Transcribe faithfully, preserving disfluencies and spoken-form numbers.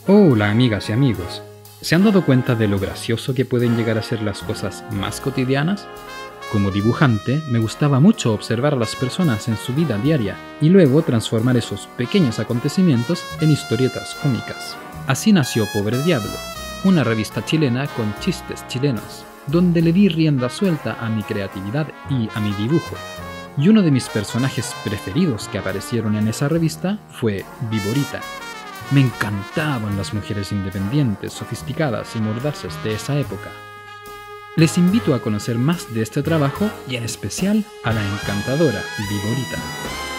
Hola amigas y amigos, ¿se han dado cuenta de lo gracioso que pueden llegar a ser las cosas más cotidianas? Como dibujante, me gustaba mucho observar a las personas en su vida diaria y luego transformar esos pequeños acontecimientos en historietas cómicas. Así nació Pobre Diablo, una revista chilena con chistes chilenos, donde le di rienda suelta a mi creatividad y a mi dibujo. Y uno de mis personajes preferidos que aparecieron en esa revista fue Viborita. Me encantaban las mujeres independientes, sofisticadas y mordaces de esa época. Les invito a conocer más de este trabajo y en especial a la encantadora Viborita.